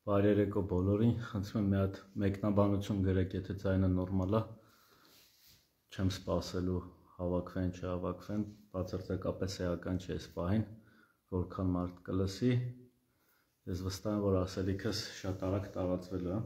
Բարերեկո բոլորին, խնդրում եմ մի հատ մեկնաբանություն գրեք, եթե ձայնը նորմալ է, չեմ սպասելու հավաքվեն, չհավաքվեն, բացարձակապես էական չի այս պահին, որքան մարդ կլսի, ես վստահ եմ, որ ասելիքս շատ արագ տարածվելու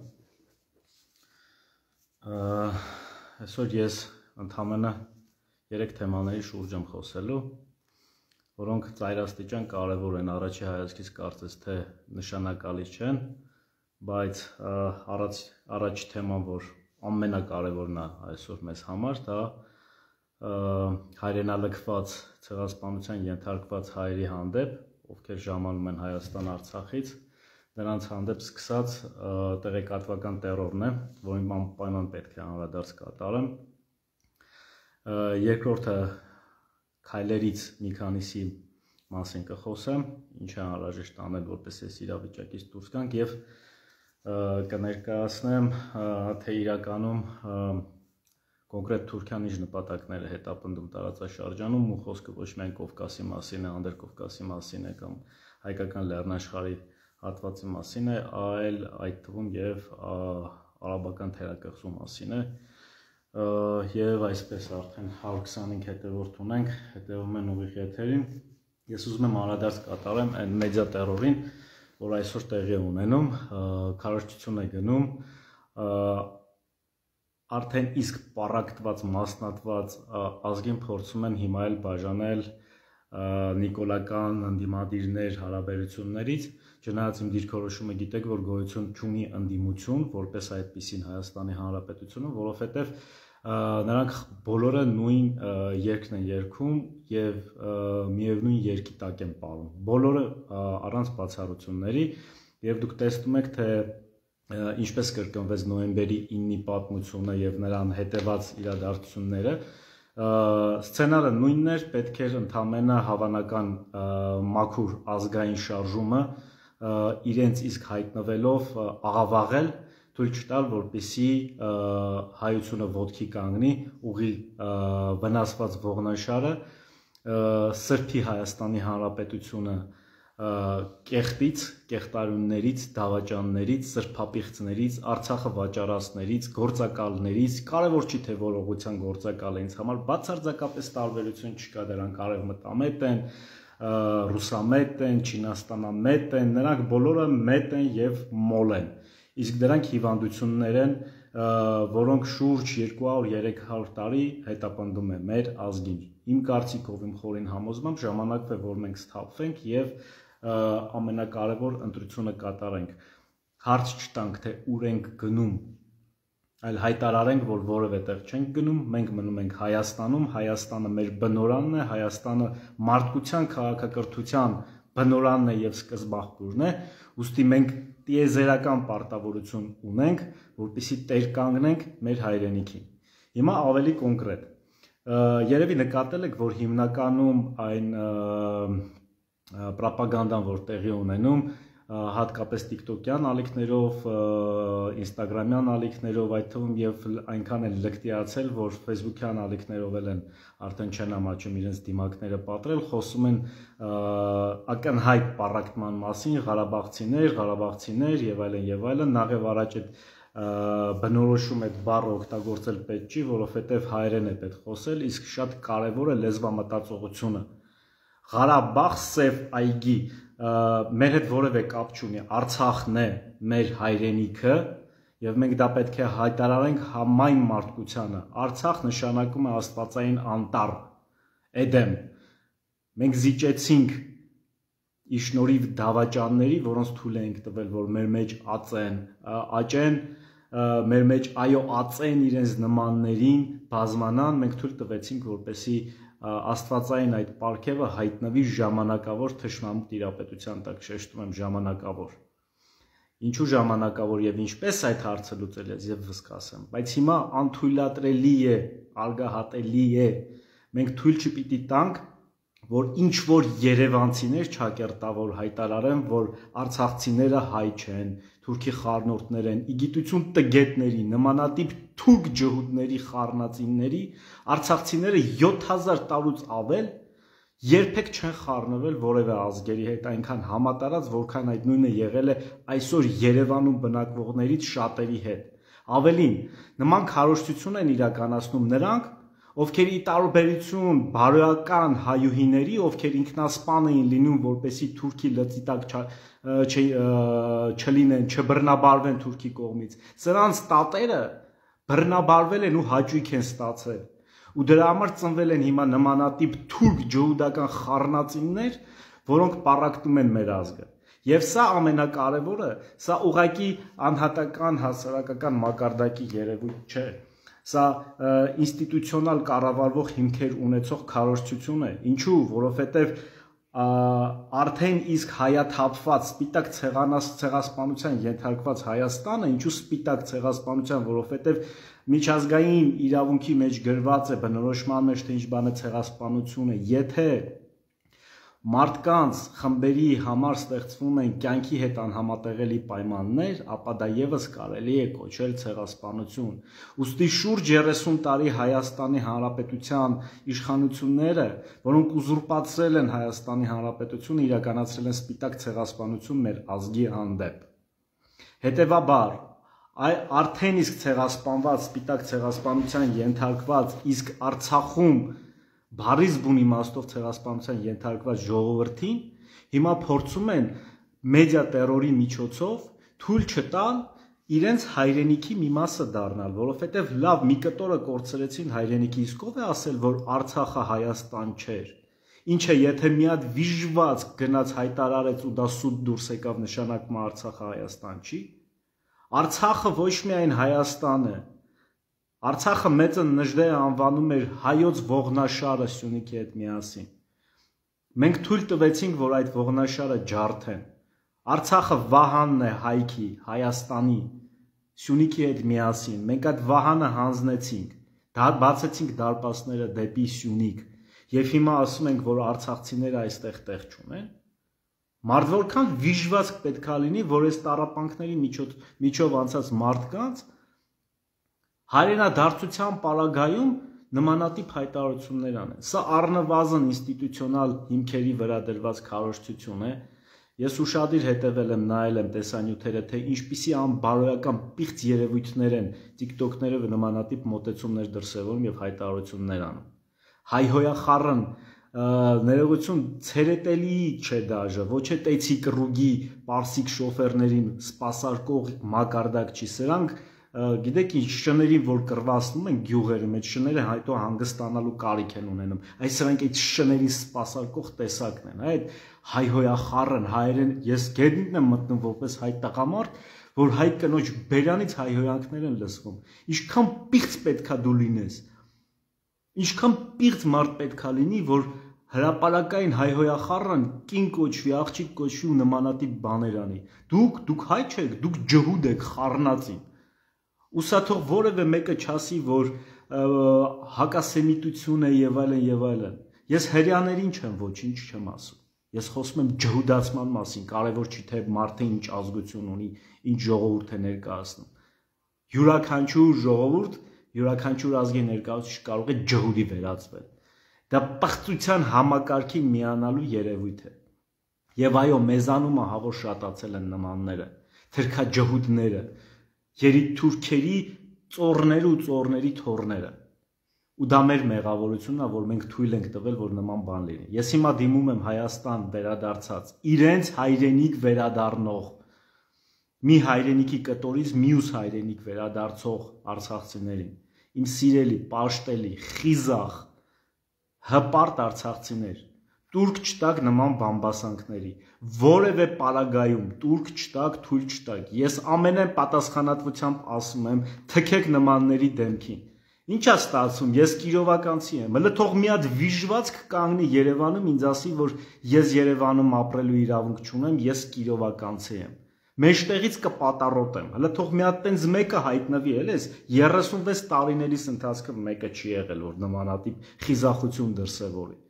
է։ Այսօր ես ընդամենը 3 թեմաների շուրջ եմ խոսելու, որոնք ծայրաստիճան կարևոր են, առաջի հայացքից կարծես թե նշանակալի չեն, բայց առաջի թեման, որ ամենակարևորն է այսօր մեզ համար, դա հայրենալքված ցեղասպանության ենթարկված հայերի հանդեպ, ովքեր ժամանում են Հայաստան Արցախից, նրանց հանդեպ սկսած տեղեկատվական տերորն է, որին անպայման պետք է անդրադարձ կատարեմ։ Երկրորդը քայլերից մի քանիսի մասին կխոսեմ, ինչ է անհրաժեշտ անել, որպես այս իրավիճակից դուրս գանք, եւ կներկայացնեմ, թե իրականում կոնկրետ Թուրքիան ինչ նպատակներ է հետապնդում տարածաշրջանում, ու խոսքը ոչ միայն Կովկասի մասին է, Անդրկովկասի մասին է կամ հայկական լեռնաշխարհի հատվածի մասին է, այլ այդ թվում եւ արաբական թերակղզու մասին է։ Եվ այսպես արդեն 125 հետևորդ ունենք, հետևում են ուղիղ եթերին։ Ես ուզում եմ անդրադարձ կատարեմ այն մեդիա տերորին, որ այսօր տեղի է ունենում, քարոզչություն է գնում, արդեն իսկ պառակտված, մասնատված ազգին փորձում են հիմա էլ բաժանել նիկոլական ընդդիմադիրներ հարաբերություններից, չնայած իմ դիրքորոշումը գիտեք, որ գոյություն չունի ընդդիմություն, որպես այդպիսին Հայաստանի Հանրապետությունը, որովհետև նրանք բոլորը նույն երգն են երգում եւ միևնույն երկի տակ են պարում, բոլորը առանց բացառությունների, եւ դուք տեսնում եք, թե ինչպես կրկնվեց նոյեմբերի 9-ի պատմությունը եւ նրան հետեված իրադարձությունները, սցենարը նույնն էր, պետք էր ընդամենը հավանական մաքուր ազգային շարժումը իրենց իսկ հայտնվելով աղավաղել, թույլ չտալ, որպեսզի հայությունը ոտքի կանգնի, ուղի վնասված ողնաշարը, սրբի Հայաստանի Հանրապետությունը կեղտից, կեղտարյուններից, դավաճաններից, սրբապիղծներից, Արցախը վաճառածներից, գործակալներից, կարևոր չի թե որ ուղղության գործակալ է ինձ համար, բացարձակապես տարբերություն չկա, դրանք արևմտամետ են, ռուսամետ են, չինաստանամետ են, նրանք բոլորը մետ են եւ մոլ են, իսկ դրանք հիվանդություններ են, որոնք շուրջ 200-300 տարի հետապնդում է մեր ազգին։ Իմ կարծիքով, իմ խորին համոզմամբ ժամանակն է, որ մենք սթափվենք եւ ամենակարևոր ընտրությունը կատարենք։ Հարց չտանք, թե ուր ենք գնում, այլ հայտարարենք, որ որևէ տեղ չենք գնում, մենք մնում ենք Հայաստանում, Հայաստանը մեր բնորանն է, Հայաստանը մարդկության քաղաքակրթության բնորանն է եւ սկզբաղբյուրն է, ուստի մենք տիեզերական պարտավորություն ունենք, որպեսզի տեր կանգնենք մեր հայրենիքին։ Հիմա ավելի կոնկրետ։ Երևի նկատել եք, որ հիմնականում այն պրոպագանդան, որ տեղի ունենում, հատկապես TikTok-յան ալիքներով, Instagram-յան ալիքներով, այդ թվում եւ այնքան էլ լկտիացել, որ Facebook-յան ալիքներով են արդեն չեն ամաչում իրենց դիմակները պատրել, խոսում են ակնհայտ պառակտման մասին, Ղարաբաղցիներ եւ այլն, նախև առաջ այդ բնորոշում այդ բառը օգտագործել պետք չի, որովհետեւ հայերեն է պետք խոսել, իսկ շատ կարեւոր է լեզվամտածողությունը։ Ղարաբաղ սև այգի մեր հետ որևէ կապ չունի, Արցախն է մեր հայրենիքը եւ մենք դա պետք է հայտարարենք համայն մարդկությանը։ Արցախ նշանակում է աստվածային անտառ, Էդեմ։ Մենք զիջեցինք ի շնորհիվ դավաճանների, որոնց թույլ ենք տվել, որ մեր մեջ աճեն, մեր մեջ այո ածեն իրենց նմաններին, բազմանան, մենք թույլ տվեցինք, որպեսզի աստվածային այդ պարգևը հայտնվի ժամանակավոր թշնամու տիրապետության տակ, շեշտում եմ ժամանակավոր։ Ինչու ժամանակավոր եւ ինչպես այդ հարցը լուծել է, ես կասեմ, բայց հիմա անթույլատրելի է, արգահատելի է, մենք թույլ չպիտի տանք, որ ինչ որ երևանցիներ չակերտավոր հայտարարեն, որ արցախցիները հայ չեն, թուրքի խառնուրդներ են, ի գիտություն տգետների, նմանատիպ թուրք ջհուդների խառնածինների, արցախցիները 7000 տարուց ավել երբեք չեն խառնվել որևէ ազգերի հետ այնքան համատարած, որքան այդ նույնը եղել է այսօր Երևանում բնակվողներից շատերի հետ։ Ավելին, նման քարոզչություն են իրականացնում նրանք, ովքեր ի տարբերություն բարոյական հայուհիների, ովքեր ինքնասպան էին լինում, որպեսզի Թուրքի լծի տակ չլինեն, չբռնաբարվեն Թուրքի կողմից, սրանց տատերը բռնաբարվել են ու հաճույք են ստացել։ Ու դրա համար ծնվել են հիմա նմանատիպ թուրք ջհուդական խառնածիններ, որոնք պառակտում են մեր ազգը։ Եվ սա ամենակարևորը, սա ուղղակի անհատական հասարակական մակարդակի երևույթ չէ։ Սա ինստիտուցիոնալ կառավարվող հիմքեր ունեցող քարոզչություն է։ Ինչու՞, որովհետև արդեն իսկ հայաթափված սպիտակ ցեղասպանության ենթարկված Հայաստանը, ինչու սպիտակ ցեղասպանության, որովհետև միջազգային իրավունքի մեջ գրված է, բնորոշման մեջ թե ինչ բան է ցեղասպանությունը, եթե մարդկանց խմբերի համար ստեղծվում են կյանքի հետ անհամատեղելի պայմաններ, ապա դա եւս կարելի է կոչել ցեղասպանություն։ Ուստի շուրջ 30 տարի Հայաստանի Հանրապետության իշխանությունները, որոնք ուզուրպացրել են Հայաստանի Հանրապետությունը, իրականացրել են սպիտակ ցեղասպանություն մեր ազգի հանդեպ։ Հետևաբար, արդեն իսկ ցեղասպանված, սպիտակ ցեղասպանության ենթարկված, իսկ Արցախում բառից բուն իմաստով ցեղասպանության ենթարկված ժողովրդին հիմա փորձում են մեդիա տերորի միջոցով թույլ չտալ իրենց հայրենիքի մի մասը դառնալ, որովհետև լավ մի կտորը կորցրեցին հայրենիքի, իսկ ով է ասել, որ Արցախը Հայաստան չէր։ Ինչը եթե մի հատ վիժված գնաց հայտարարեց ու դա սուտ դուրս եկավ, նշանակում Արցախը Հայաստան չի։ Արցախը ոչ միայն Հայաստան է, Արցախը մեծը Նժդեհը անվանում էր հայոց ողնաշարը Սյունիքի հետ միասին։ Մենք թույլ տվեցինք, որ այդ ողնաշարը ջարդեն։ Արցախը Վահանն է հայքի, Հայաստանի, Սյունիքի հետ միասին։ Մենք այդ Վահանը հանձնեցինք, բացեցինք դարպասները դեպի Սյունիք, եւ հիմա ասում ենք, որ արցախցիները այստեղ տեղ չունեն։ Մարդ որքան վիժված պետք է լինի, որ այս տառապանքների միջով անցած մարդկանց հայրենադարձության պարագայում նմանատիպ հայտարարություններ անեն։ Սա առնվազն ինստիտուցիոնալ հիմքերի վրա դրված քարոզչություն է։ Ես ուշադիր հետևել եմ, նայել եմ տեսանյութերը, թե ինչպիսի անբարոյական պիղծ երևույթներ են TikTok-ները նմանատիպ մոտեցումներ դրսևորում եւ հայտարարություններ անում։ Հայհոյախառն ներողություն ցերետելի չէ դաժե, ոչ է տեցի կռուգի պարսիկ շոֆերներին սպասարկող մակարդակ չի, սրանք գիտեք ինչ շներին, որ կռվացնում են գյուղերում, այդ շները հետո հանգստանալու կարիք են ունենում։ Այս սրանք այդ շներին սպասարկող տեսակն են, այդ հայհոյախառն հայերեն, ես գետնին եմ մտնում որպես հայ տղամարդ, որ հայ կնոջ բերանից հայհոյանքներ են լսվում։ Ինչքան պիղծ պետքա դու լինես, ինչքան պիղծ մարդ պետքա լինի, որ հրապարակային հայհոյախառն կին կոչվի, աղջիկ կոչվի ու նմանատիպ բաներ անի։ Դուք հայ չեք, դուք ջհուդ եք, խառնածին։ Ու սա թող որևէ մեկը չասի, որ հակասեմիտություն է եւ այլն եւ այլն։ Ես հрьяաներին չեմ ոչինչ չեմ ասում։ Ես խոսում եմ ջհուդացման մասին, կարևոր չի թե մարդը ինչ ազգություն ունի, ինչ ժողովուրդ է ներկայացնում։ Յուրաքանչյուր ժողովուրդ, յուրաքանչյուր ազգի ներկայացուցիչ կարող է ջհուդի վերածվել։ Դա պղծության համակարգին միանալու երևույթ է։ Եվ այո, մեզանում ահավոր շատացել են նմանները, թրքաջհուդները, երիտթուրքերի ծորները ու ծորների թորները։ Ու դա մեր մեղավորությունն է, որ մենք թույլ ենք տվել, որ նման բան լինի։ Ես հիմա դիմում եմ Հայաստան վերադարձած, իրենց հայրենիք վերադառնող, մի հայրենիքի կտորից մյուս հայրենիք վերադարձող արցախցիներին, իմ սիրելի, պաշտելի, խիզախ, հպարտ արցախցիներ, տուրք չտակ նման բամբասանքների, որևէ պարագայում տուրք չտակ, թույլ չտակ։ Ես ամենայն պատասխանատվությամբ ասում եմ, թքեք նմանների դեմքին։ Ինչ է ստացվում, ես կիրովականցի եմ, հələ թող մի հատ վիժվածք կանգնի Երևանում, ինձ ասի, որ ես Երևանում ապրելու իրավունք չունեմ, ես կիրովականցի եմ։ Մեջտեղից կպատառոտեմ, հələ թող մի հատ տենց մեկը հայտնվի, էլես 36 տարիներիս ընթացքում մեկը չի եղել, որ նմանատիպ խիզախություն դրսևորի։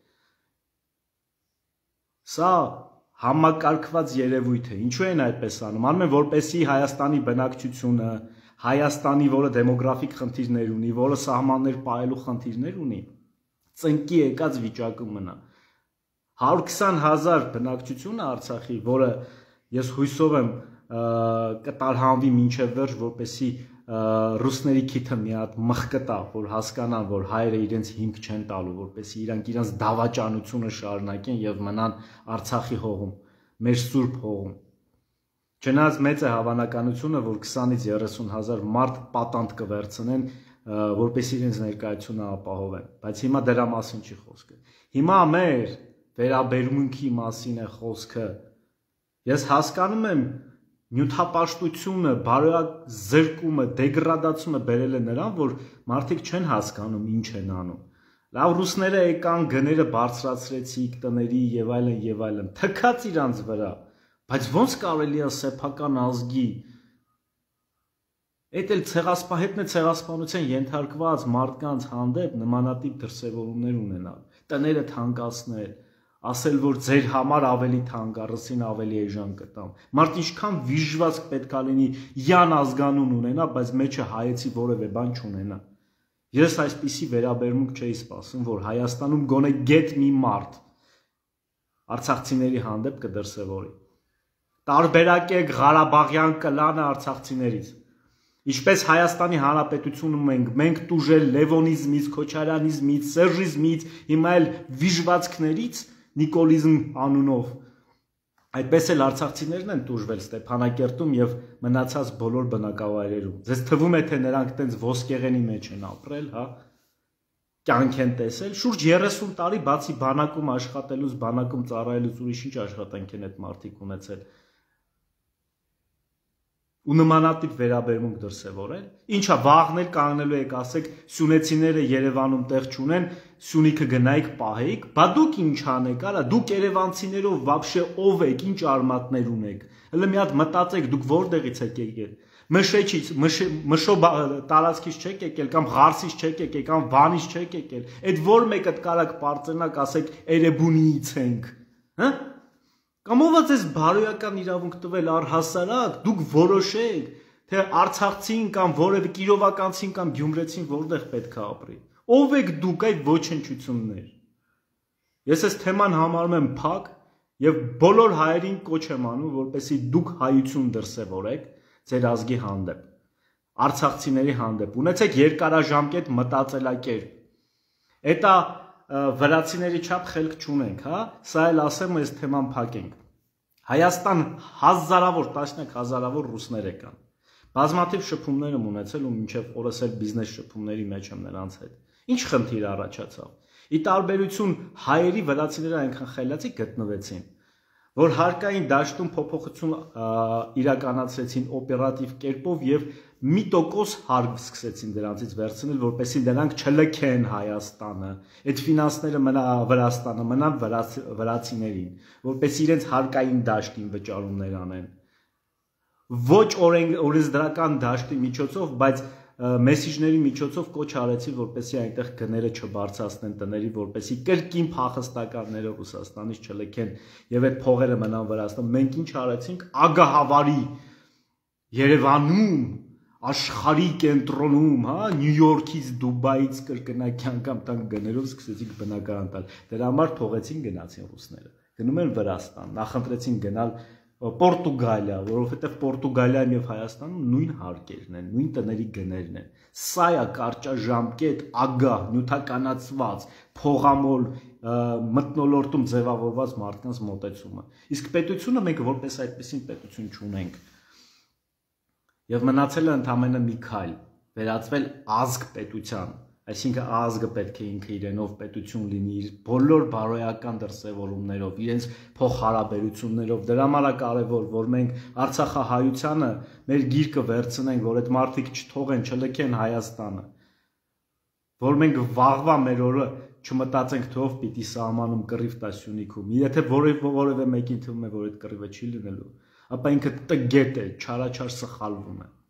Սա համակարգված երևույթ է, ինչու են այդպես անում, անում են որպեսզի Հայաստանի բնակչությունը, Հայաստանի, որը դեմոգրաֆիկ խնդիրներ ունի, որը սահմաններ պահելու խնդիրներ ունի, ծնկի եկած վիճակում մնա։ 120,000 բնակչությունը Արցախի, որը ես հույսով եմ կտարհանվի մինչև վերջ, որպեսզի ռուսների քիթը մի հատ մխկտա, որ հասկանան, որ հայերը իրենց հիմք չեն տալու, որպեսզի իրանք իրենց դավաճանությունը շարունակեն եւ մնան Արցախի հողում, մեր սուրբ հողում։ Չնայած մեծ է հավանականությունը, որ 20-ից 30,000 մարդ պատանդ կվերցնեն, որպեսզի իրենց ներկայությունը ապահովեն, բայց հիմա դրա մասին չի խոսքը։ Հիմա մեր վերաբերմունքի մասին է խոսքը։ Ես հասկանում եմ նյութապաշտությունը, բարոյազրկումը, դեգրադացումը բերել է նրան, որ մարդիկ չեն հասկանում ինչ են անում։ Լավ ռուսները եկան, գները բարձրացրեցիք տների եւ այլն, թքած իրանց վրա, բայց ոնց կարելի է սեփական ազգի այդ էլ ցեղասպահետն է ցեղասպանության ենթարկված մարդկանց հանդեպ նմանատիպ դրսևորումներ ունենալ, տները թանկացնել, ասել, որ ձեր համար ավելի թանկ է, ռսին ավելի էժան կտամ։ Մարդ ինչքան վիժված պետք է լինի, յան ազգանուն ունենա, բայց մեջը հայեցի որևէ բան չունենա։ Ես այսպիսի վերաբերմունք չէի սպասում, որ Հայաստանում գոնե գետ մի մարդ արցախցիների հանդեպ կդրսևորի։ Տարբերակեք Ղարաբաղյան կլանը արցախցիներից։ Ինչպես Հայաստանի Հանրապետությունում մենք տուժել Լևոնիզմից, Քոչարյանիզմից, Սերժիզմից, հիմա էլ վիժվածքներից Նիկոլիզմ անունով, այդպես էլ արցախցիներն են տուժվել Ստեփանակերտում եւ մնացած բոլոր բնակավայրերում։ Ձեզ թվում է, թե նրանք տենց ոսկեղենի մեջ են ապրել, հա, կյանք են տեսել, շուրջ 30 տարի բացի բանակում աշխատելուց, բանակում ծառայելուց ուրիշ ինչ աշխատանք են այդ մարդիկ ունեցել։ Ու նմանատիպ վերաբերմունք դրսևորել, ինչա վաղներ կանգնելու եք ասեք սյունեցիները Երևանում տեղ չունեն, Սյունիքը գնայիք պահեիք, բա դուք ինչ անեք, արա դուք երևանցիներով վաբշե ով եք, ինչ արմատներ ունեք, հələ մի հատ մտածեք դուք որտեղից եք եկել, Մշեչից, Մշո տարածքից չեք եկել, կամ Ղարսից չեք եկել, կամ Վանից չեք եկել, այդ որ մեկը կարաք պարծենաք ասեք Էրեբունիից ենք, հա? Կամ ով է ձեզ բարոյական իրավունք տվել առհասարակ, դուք որոշեք, թե արցախցին կամ որևէ կիրովականցին կամ գյումրեցին որտեղ պետք է ապրի։ Ով եք դուք այդ ոչնչություններ։ Ես այս թեման համարում եմ փակ եւ բոլոր հայերին կոչ եմ անում, որպեսզի դուք հայություն դրսևորեք ձեր ազգի հանդեպ, արցախցիների հանդեպ, ունեցեք երկարաժամկետ մտածելակերպ։ Էտա վրացիների չափ խելք չունենք, հա, սա էլ ասեմ, այս թեման փակենք։ Հայաստան հազարավոր, տասնյակ հազարավոր ռուսներ եկան։ Բազմաթիվ շփումներ եմ ունեցել ու մինչև օրս էլ բիզնես շփումների մեջ եմ նրանց հետ։ Ինչ խնդիր առաջացավ։ Ի տարբերություն հայերի վրացիները այնքան խելացի գտնվեցին, որ հարկային դաշտում փոփոխություն իրականացրեցին օպերատիվ կերպով եւ 1% հարկ սկսեցին դրանցից վերցնել, որպեսզի նրանք չլքեն Հայաստանը, այդ ֆինանսները մնա Վրաստանը, մնան վրացիներին, որպեսզի իրենց հարկային դաշտին վճարումներ անեն։ Ոչ օրենսդրական դաշտի միջոցով, բայց մեսիջների միջոցով կոչ արեցի, որպեսզի այնտեղ գները չբարձրացնեն տների, որպեսզի կրկին փախստականները Ռուսաստանից չլքեն եւ այդ փողերը մնան Վրաստանում։ Մենք ինչ արեցինք, ագահավարի Երևանում, աշխարհի կենտրոնում, հա, Նյու Յորքից, Դուբայից կրկնակի անգամ տան գներով սկսեցինք բնակարան տալ։ Դրա համար թողեցին գնացին ռուսները։ Գնում են Վրաստան, նախընտրեցին գնալ Պորտուգալիա, որովհետև Պորտուգալիայում եւ Հայաստանում նույն հարկերն են, նույն տների գներն են։ Սա է կարճաժամկետ, ագահ, նյութականացված, փողամոլ մթնոլորտում ձևավորված մարդկանց մոտեցումը։ Իսկ պետությունը մենք որպես այդպեսին պետություն չունենք։ Եվ մնացել է ընդամենը մի քայլ, վերածվել ազգ պետության, այսինքն ազգը պետք է ինքը իրենով պետություն լինի, իր բոլոր բարոյական դրսևորումներով, իրենց փոխհարաբերություններով։ Դրա համար է կարևոր, որ մենք արցախահայությանը մեր գիրկը վերցնենք, որ այդ մարդիկ չթողեն, չլքեն Հայաստանը, որ մենք վաղվա մեր օրը չմտածենք, թե ով պիտի սահմանում կռիվ տա Սյունիքում։ Եթե որևէ մեկին թվում է, որ այդ կռիվը չի լինելու, ապա ինքը տգետ է, չարաչար սխալվում է։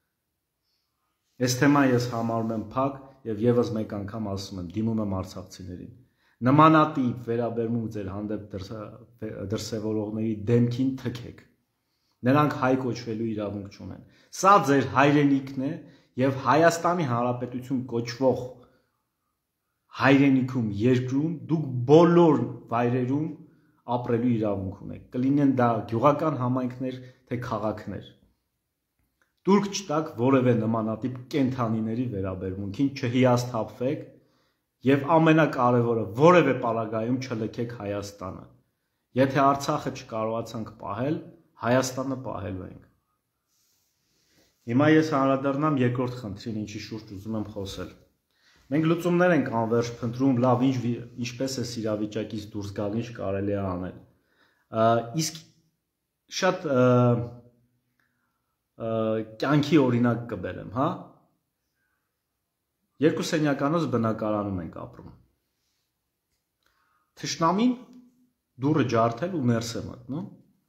Այս թեման ես համարում եմ փակ եւ եւս մեկ անգամ ասում եմ, դիմում եմ արցախցիներին։ Նմանատիպ վերաբերմունք ձեր հանդեպ դրսևորողների դեմքին թքեք։ Նրանք հայ կոչվելու իրավունք չունեն։ Սա ձեր հայրենիքն է եւ Հայաստանի Հանրապետություն կոչվող հայրենիքում, երկրում դուք բոլոր վայրերում ապրելու իրավունք ունեք։ Կլինեն դա գյուղական համայնքներ, թե քաղաքներ։ Դուրք չտաք որևէ նմանատիպ կենդանիների վերաբերմունքին, չհիասթափվեք եւ ամենակարևորը որևէ պարագայում չլքեք Հայաստանը։ Եթե Արցախը չկարողացանք պահել, Հայաստանը պահելու ենք։ Հիմա ես անդրադառնամ երկրորդ խնդրին, ինչի շուրջ ուզում եմ խոսել։ Մենք լուծումներ ենք անվերջ փնտրում, լավ ինչպես է իրավիճակից դուրս գալ, ինչ կարելի է անել։ Իսկ շատ կյանքի օրինակ կբերեմ, հա։ Երկու սենյականոց բնակարանում ենք ապրում։ Թշնամին դուռը ջարդել ու ներս է մտնում։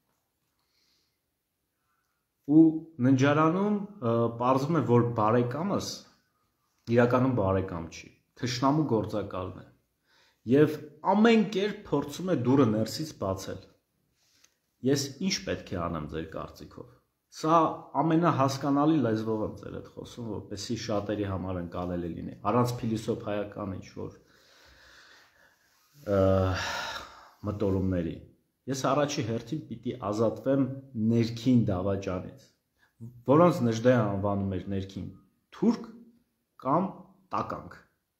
Ու ննջարանում պարզվում է, որ բարեկամս իրականում բարեկամ չի, թշնամու գործակալն է եւ ամեն կերպ փորձում է դուռը ներսից բացել։ Ես ինչ պետք է անեմ ձեր կարծիքով։ Սա ամենահասկանալի լեզվով եմ ձեր հետ խոսում, որպեսզի շատերի համար ընկալելի լինի, առանց փիլիսոփայական ինչ-որ մտորումների։ Ես առաջի հերթին պիտի ազատվեմ ներքին դավաճանից, որոնց Նժդեհը անվանում էր ներքին թուրք կամ տականք։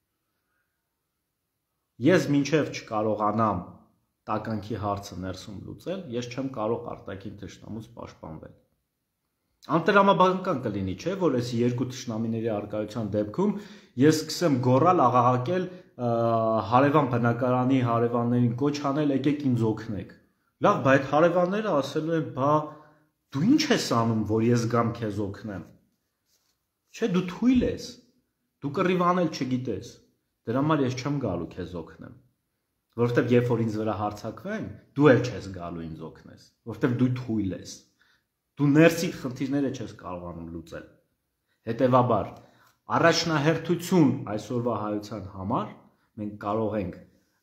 Ես մինչև չկարողանամ տականքի հարցը ներսում լուծել, ես չեմ կարող արտաքին թշնամուց պաշտպանվել։ Անտրամաբանական կլինի, չէ, որ այս երկու թշնամիների առկայության դեպքում ես սկսեմ գոռալ, աղաղակել հարևան բնակարանի հարևաններին կոչ անել, եկեք ինձ օգնեք։ Լավ, բայց այդ հարևանները ասելու են, բա դու ինչ ես անում, որ ես գամ քեզ օգնեմ։ Չէ, դու թույլ ես։ Դու կռիվ անել չգիտես։ Դրա համար ես չեմ գալու քեզ օգնեմ։ Որովհետև երբ որ ինձ վրա հարձակվեն, դու էլ չես գալու ինձ օգնես, որովհետև դու թույլ ես։ Դու ներսիդ խնդիրները չես կարողանում լուծել։ Հետևաբար, առաջնահերթություն այսօրվա հայության համար մենք կարող ենք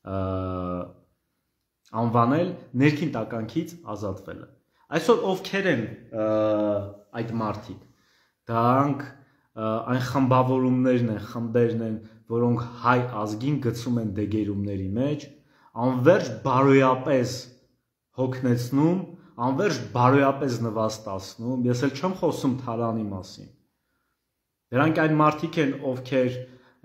անվանել ներքին տականքից ազատվելը։ Այսօր ովքեր են այդ մարդիկ։ Դրանք այն խմբավորումներն են, խմբերն են, որոնք հայ ազգին գցում են դեգերումների մեջ, անverջ բարոյապես հոգնեցնում, անverջ բարոյապես նվաստացնում, ես էլ չեմ խոսում Թարանի մասին։ Դրանք այն մարդիկ են, ովքեր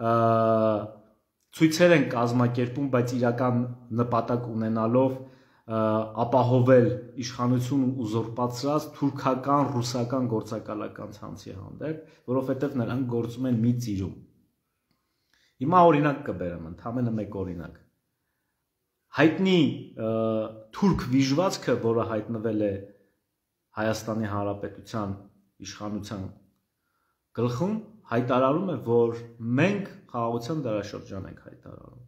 ցույցեր են կազմակերպում, բայց իրական նպատակ ունենալով ապահովել իշխանություն ուզուրպացրած թուրքական, ռուսական գործակալական ցանցի հանդեպ, որովհետև նրանք գործում են մի ծիրում։ Հիմա օրինակ կբերեմ, ընդամենը մեկ օրինակ։ Հայտնի թուրք վիժվածքը, որը հայտնվել է Հայաստանի Հանրապետության իշխանության գլխում, հայտարարում է, որ մենք խաղաղության դարաշրջան ենք հայտարարում։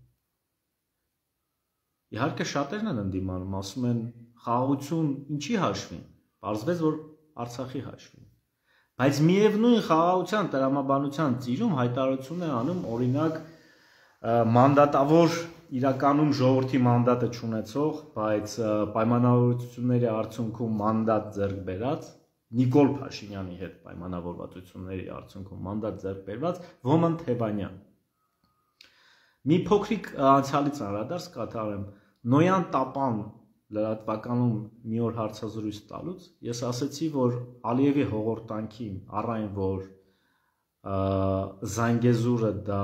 Իհարկե շատերն են ընդդիմանում, ասում են խաղաղություն ինչի հաշվին, պարզվեց, որ Արցախի հաշվին։ Բայց միևնույն խաղաղության տրամաբանության ծիրում հայտարարություն է անում օրինակ մանդատավոր իրականում ժողովրդի մանդատը չունեցող, բայց պայմանավորվածությունների արդյունքում մանդատ ձեռք բերած Նիկոլ Փաշինյանի հետ պայմանավորվածությունների արդյունքում մանդատ ձեռք բերված Ոմն Թևանյան։ Մի փոքրիկ անցյալից անդրադարձ կատարեմ։ Նոյան Տապան լրատվականում մի օր հարցազրույց տալուց ես ասացի, որ Ալիևի հողորտանքի առայն որ Զանգեզուրը դա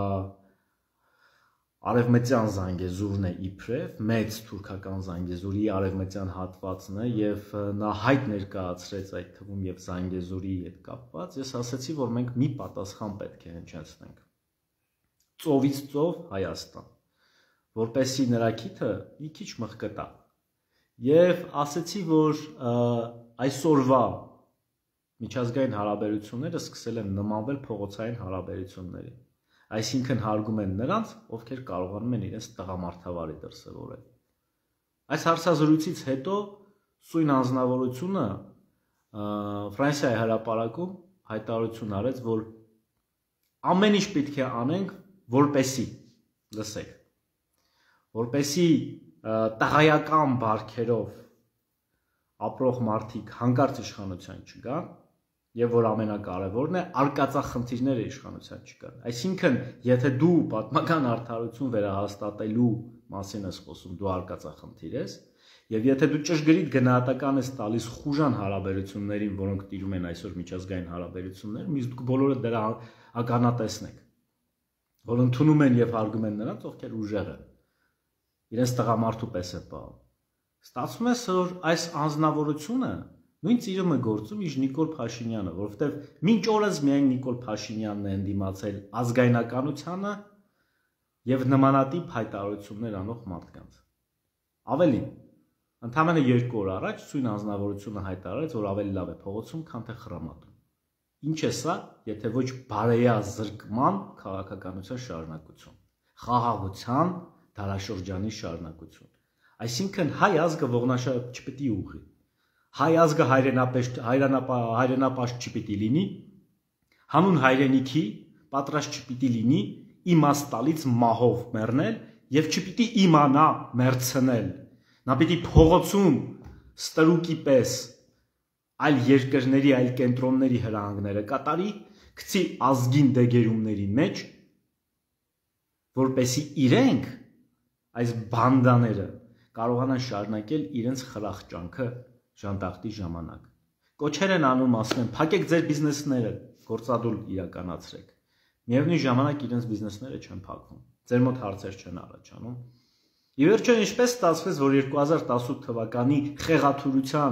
արևմտյան Զանգեզուրն է իբրև, մեծ թուրքական Զանգեզուրի արևմտյան հատվածն է եւ նա հայտ ներկայացրեց այդ թվում եւ Զանգեզուրի հետ կապված, ես ասացի, որ մենք մի պատասխան պետք է հնչեցնենք։ Ծովից ծով Հայաստան, որպեսզի նրա քիթը մի քիչ մղկտա։ Եվ ասացի, որ այսօրվա միջազգային հարաբերությունները սկսել են նմանվել փողոցային հարաբերությունների։ Այսինքն հարգում են նրանց, ովքեր կարողանում են իրենց տղամարդավարի դրսևորել։ Այս հարցազրույցից հետո սույն անձնավորությունը Ֆրանսիայի հրապարակում հայտարարություն արեց, որ ամեն ինչ պետք է անենք, որպեսի լսեք, որպեսի տղայական բարքերով ապրող մարդիկ հանկարծ իշխանության չգան եւ որ ամենակարևորն է արկածախնդիրները իշխանության չկան։ Այսինքն, եթե դու պատմական արդարություն վերահաստատելու մասին ես խոսում, դու արկածախնդիր ես, Եվ եթե դու ճշգրիտ գնահատական ես տալիս խուժան հարաբերություններին, որոնք տիրում են այսօր միջազգային հարաբերություններում, իսկ դուք բոլորը դրա ականատեսն եք, որ ընդունում են եւ հարգում են նրանց, ովքեր ուժեղ են, իրենց տղամարդու պես է պահում։ Ստացվում է, որ այս անձնավորությունը նույն ծիրումը գործում իր Նիկոլ Փաշինյանը, որովհետեւ մինչ օրս միայն Նիկոլ Փաշինյանն է ընդդիմացել ազգայնականությանը եւ նմանատիպ հայտարարություններ անող մարդկանց։ Ավելին, ընդամենը 2 օր առաջ ցույն անձնավորությունը հայտարարեց, որ ավելի լավ է փողոցում, քան թե խրամատում։ Ինչ է սա, եթե ոչ բարեազրկման քաղաքականության շարունակություն, խաղաղության դարաշրջանի շարունակություն։ Այսինքն հայ ազգը ողնաշապ չպետք է ուղղի։ Հայ ազգը հայրենապաշտ չպետք է լինի, հանուն հայրենիքի պատրաստ չպետք է լինի իմաստալից մահով մեռնել եւ չպետք է իմանա մեռցնել։ Նա պիտի փողոցում ստրուկի պես այլ երկրների, այլ կենտրոնների հրահանգները կատարի, գցի ազգին դեգերումների մեջ, որպեսի իրենք այս բանդաները կարողանան շարունակել իրենց խրախճանքը ժանտախտի ժամանակ։ Կոչեր են անում, ասում են, փակեք ձեր բիզնեսները, գործադուլ իրականացրեք։ Միևնույն ժամանակ իրենց բիզնեսները չեն փակվում։ Ձեր մոտ հարցեր չեն առաջանում։ Ի վերջո ինչպես ստացվեց, որ 2018 թվականի խեղաթյուրության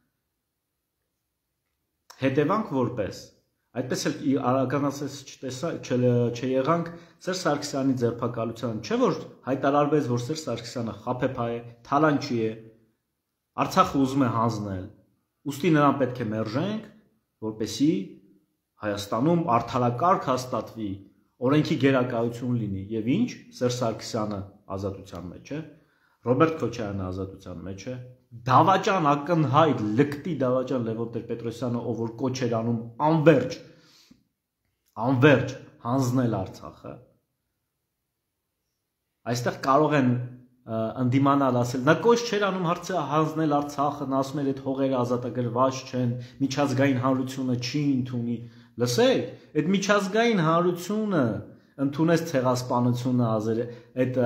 հետևանք որպես այդպես էլ արականացած չեղանք Սերժ Սարգսյանի ձերբակալության, չէ՞ որ հայտարարվեց, որ Սերժ Սարգսյանը խաբեբայ է, թալանչի է, Արցախը ուզում է հանձնել, ուստի նրան պետք է մերժենք, որպեսզի Հայաստանում արդարակարգ հաստատվի, օրենքի գերակայություն լինի, եւ ինչ, Սերժ Սարգսյանը ազատության մեջ է, Ռոբերտ Քոչարյանը ազատության մեջ է, դավաճան ակնհայտ լկտի դավաճան Լևոն Տեր-Պետրոսյանը, ով որ կոչ էր անում անվերջ հանձնել Արցախը, այստեղ կարող են ընդդիմանալ ասել, նա կոչ չէր անում հանձնել Արցախը, նա ասում էր այդ հողերը ազատագրված չեն, միջազգային հանրությունը չի ընդունի, լսեք, այդ միջազգային հանրությունը ընդունեց ցեղասպանությունը այդ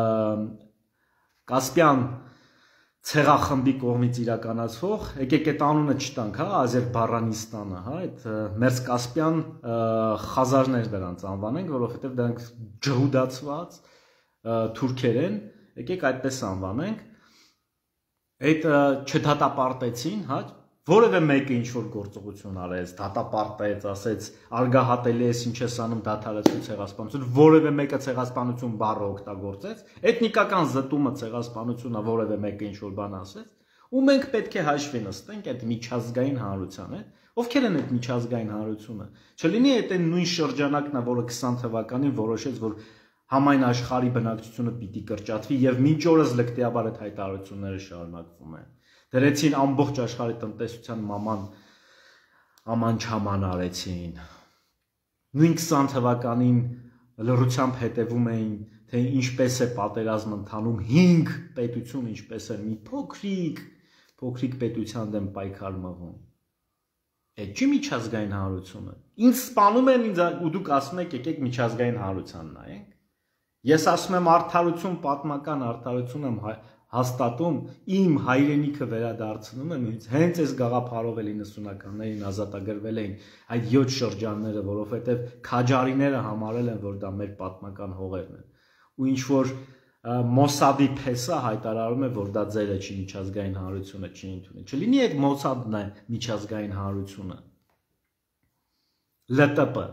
Կասպյան ցեղախմբի կողմից իրականացվող, եկեք այդ անունը չտանք, հա, Ադրբեջանստանը, հա, այդ Մերձկասպյան խազարներ դրանց անվանենք, որովհետև դրանք ջհուդացված թուրքեր են, եկեք այդպես անվանենք, այդ չդատապարտեցին, հա, որևէ մեկը ինչ-որ գործողություն արեց, դատապարտեց, ասեց, արգահատելի ես, ինչ ես անում, դադարեցրու ցեղասպանություն, որևէ մեկը ցեղասպանություն բառը օգտագործեց, էթնիկական զտումը ցեղասպանությունը որևէ մեկը ինչ-որ բան ասեց, ու մենք պետք է հաշվի նստենք այդ միջազգային հանրության հետ, ովքեր են այդ միջազգային հանրությունը, չլինի այդ այն նույն շրջանակն է, որը 20 թվականին որոշեց, որ համայն աշխարհի բնակչությունը պիտի կրճատվի եւ մինչ օրս լկտիաբար այդ հայտարարությունները շարունակվում են։ Դրեցին ամբողջ աշխարհի տնտեսության աման-չաման արեցին։ Նույն 20 թվականին լրությամբ հետևում էին, թե ինչպես է պատերազմ ընթանում 5 պետություն, ինչպես է մի փոքրիկ պետության դեմ պայքար մղում։ Այդ չի միջազգային հանրությունը։ Ինձ սպանում են ինձ ու դուք ասում եք եկեք միջազգային հանրության նայենք։ Ես ասում եմ արդարություն, պատմական արդարություն եմ հաստատում, իմ հայրենիքը վերադարձնում եմ, հենց այս գաղափարով էլ 90-ականներին ազատագրվել էին այդ 7 շրջանները, որովհետև քաջարիները համարել են, որ դա մեր պատմական հողերն են։ Ու ինչ որ Մոսադի փեսա հայտարարում է, որ դա ձերը չի միջազգային հանրությունը չի ընդունի։ Չլինի այդ Մոսադն է միջազգային հանրությունը։ ԼՏՊ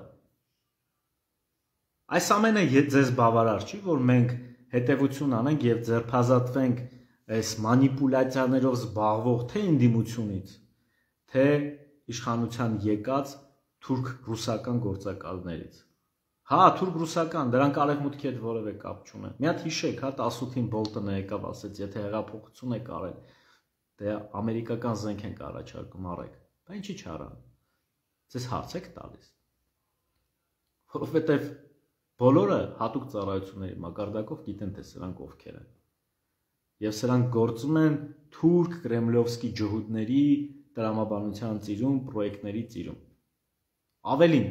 Այս ամենը ձեզ բավարար չի, որ մենք հետևություն անենք եւ ձերբազատվենք այս մանիպուլյացիաներով զբաղվող թե ընդդիմությունից, թե իշխանության եկած թուրք-ռուսական գործակալներից։ Հա, թուրք-ռուսական, դրանք արևմուտքի հետ որևէ կապ չունեն։ Մի հատ հիշեք, հա 18-ին Բոլտոնը եկավ, ասեց, եթե հեղափոխություն եք արել, դե ամերիկական զենք ենք առաջարկում արեք։ Բա ինչի՞ չարան։ Ձեզ հարց եք տալիս։ Որովհետեւ բոլորը հատուկ ծառայությունների մակարդակով գիտեն, թե սրանք ովքեր են։ Եվ սրանք գործում են թուրք կրեմլովսկի ջհուդների տրամաբանության ծիրում, պրոյեկտների ծիրում։ Ավելին,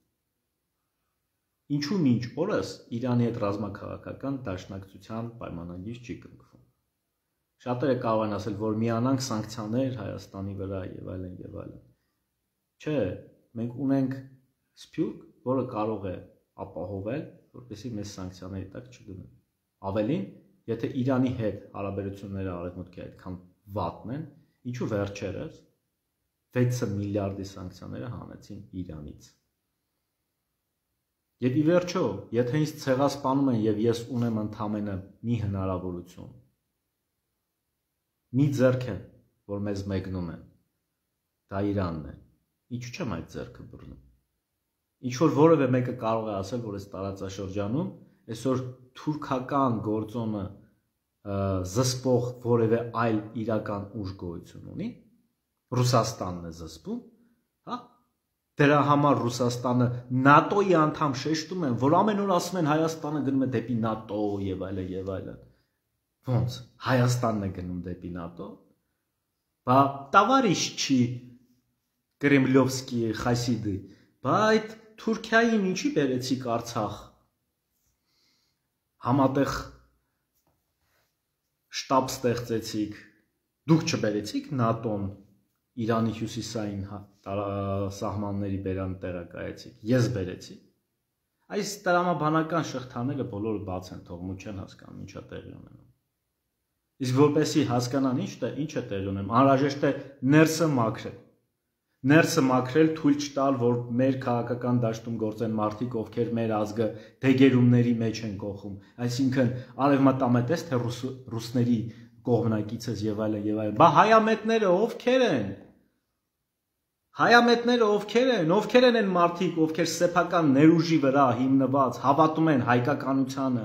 ինչու մինչ օրս Իրանի հետ ռազմաքաղաքական դաշնակցության պայմանագիր չի կնքվում։ Շատերը կարող են ասել, որ միանանք սանկցիաներ Հայաստանի վրա եւ այլն եւ այլն։ Չէ, մենք ունենք սփյուռք, որը կարող է ապահովել, որպեսզի մեզ սանկցիաների տակ չդնեն։ Ավելին, եթե Իրանի հետ հարաբերությունները արևմուտքի այդքան վատն են, ինչու վերջերս 6 միլիարդի սանկցիաները հանեցին Իրանից։ Եվ ի վերջո, եթե ինձ ցեղասպանում են եւ ես ունեմ ընդամենը մի հնարավորություն, մի ձեռք է, որ մեզ մեկնում են, դա Իրանն է, ինչու չեմ այդ ձեռքը բռնում։ Ինչ որ որևէ մեկը կարող է ասել, որ այս տարածաշրջանում այսօր թուրքական գործոնը զսպող որևէ այլ իրական ուժ գոյություն ունի, Ռուսաստանն է զսպում, հա։ Դրա համար Ռուսաստանը ՆԱՏՕ-ի անդամ շեշտում են, որ ամեն օր ասում են Հայաստանը գնում է դեպի ՆԱՏՕ եւ այլն եւ այլն։ Ոնց Հայաստանն է գնում դեպի ՆԱՏՕ։ Բա տավարիշչի Կրեմլովսկի խասիդի, բա այդ Թուրքիային ինչի բերեցիք Արցախ։ Համատեղ շտաբ ստեղծեցիք, դուք չբերեցիք ՆԱՏՕ-ն Իրանի հյուսիսային սահմանների բերան տեղակայեցիք, ես բերեցի։ Այս տրամաբանական շղթաները բոլորը բաց են թողում ու չեն հասկանում ինչա տեղի ունենում։ Իսկ որպեսի հասկանան ինչ է տեղի ունենում, անհրաժեշտ է ներսը մաքրել, թույլ չտալ, որ մեր քաղաքական դաշտում գործեն մարդիկ, ովքեր մեր ազգը դեգերումների մեջ են կողում։ Այսինքն արևմտամետես թե ռուսների կողմնակիցս եւ այլն եւ այլն։ Բա հայամետները ովքեր են։ Հայամետները ովքեր են այն մարդիկ, ովքեր սեփական ներուժի վրա հիմնված հավատում են հայկականությանը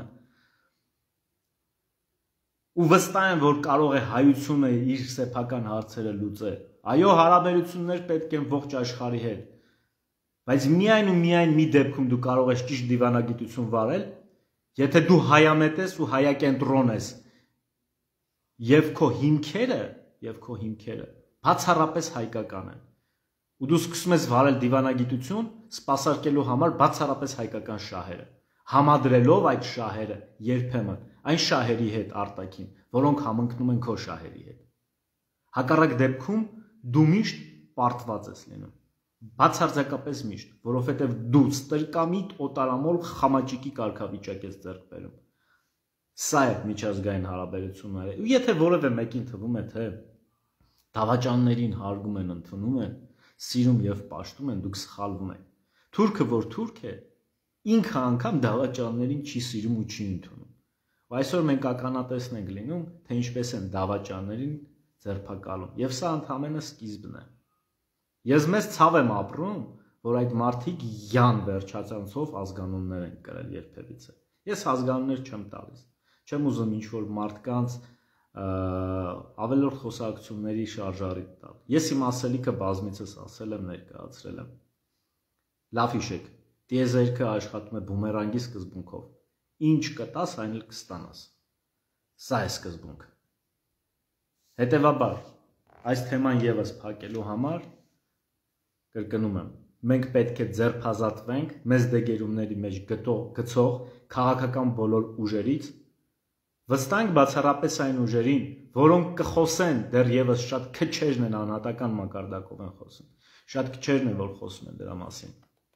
ու վստահ են, որ կարող է հայությունը իր սեփական հարցերը լուծել։ Այո, հարաբերություններ պետք են ողջ աշխարհի հետ, բայց միայն ու միայն մի դեպքում դու կարող ես ճիշտ դիվանագիտություն վարել, եթե դու հայամետ ես ու հայակենտրոն ես, եւ քո հիմքերը բացառապես հայկական են։ Ու դու սկսում ես վարել դիվանագիտություն, սպասարկելու համար բացառապես հայկական շահերը, համադրելով այդ շահերը երբեմն այն շահերի հետ արտաքին, որոնք համընկնում են քո շահերի հետ։ Հակառակ դեպքում դու միշտ պարտված ես լինում, բացարձակապես միշտ, որովհետև դու ստրկամիտ օտարամոլ խամաճիկի կարգավիճակ ես ձեռք բերում։ Սա է միջազգային հարաբերությունները։ Ու եթե որևէ մեկին թվում է, թե դավաճաններին հարգում են, ընդունում են, սիրում եւ պաշտում են, դուք սխալվում եք։ Թուրքը որ թուրք է, ինքը անգամ դավաճաններին չի սիրում ու չի ընդունում։ Ու այսօր մենք ականատեսն ենք լինում, թե ինչպես են դավաճաններին ձերբակալում, եւ սա ընդհանրապես սկիզբն է։ Ես մեծ ցավ եմ ապրում, որ այդ մարդիկ յան վերջացանցով ազգանուններ են կրել երբևիցե։ Ես ազգանուններ չեմ տալիս, չեմ ուզում ինչ-որ մարդկանց ավելորդ խոսակցությունների շարժարիտ տալ։ Ես իմ ասելիքը բազմիցս ասել եմ, ներկայացրել եմ։ Լավ հիշեք, տիեզերքը աշխատում է բումերանգի սկզբունքով։ Ինչ կտաս, այն էլ կստանաս։ Սա է սկզբունքը։ Հետևաբար, այս թեման եւս փակելու համար կրկնում եմ, մենք պետք է ձերբազատվենք մեզ դեգերումների մեջ գցող քաղաքական բոլոր ուժերից, վստահենք բացառապես այն ուժերին, որոնք կխոսեն դեռևս շատ քչերն են անհատական մակարդակով են խոսում, շատ քչերն են, որ խոսում են դրա մասին։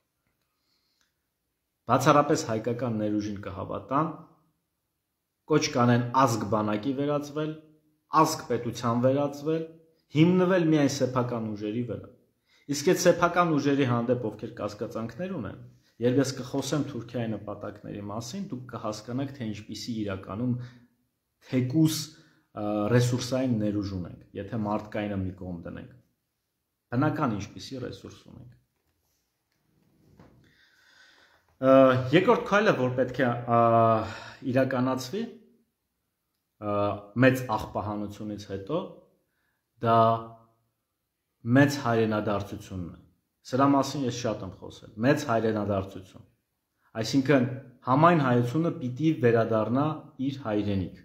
Բացառապես հայկական ներուժին կհավատան, կոչ կանեն ազգ բանակի վերածվել, ազգ պետության վերածվել, հիմնվել միայն սեփական ուժերի վրա։ Իսկ այդ սեփական ուժերի հանդեպ ովքեր կասկածանքներ ունեն, երբ ես կխոսեմ Թուրքիայի նպատակների մասին, դուք կհասկանաք, թե ինչպիսի իրականում թեկուս ռեսուրսային ներուժ ունենք, եթե մարդկայինը մի կողմ դնենք։ Բնական ինչպիսի ռեսուրս ունենք։ Երկրորդ քայլը, որ պետք է իրականացվի մեծ աղբահանությունից հետո, դա մեծ հայրենադարձությունն է։ Սրա մասին ես շատ եմ խոսել։ Մեծ հայրենադարձություն։ Այսինքն համայն հայությունը պիտի վերադառնա իր հայրենիք։